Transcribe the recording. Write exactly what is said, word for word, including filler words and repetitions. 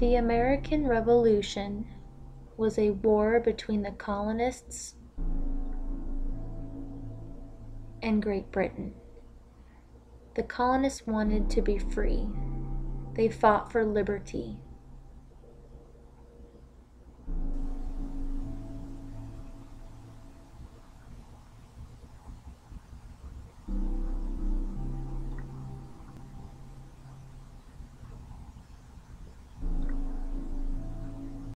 The American Revolution was a war between the colonists and Great Britain. The colonists wanted to be free. They fought for liberty.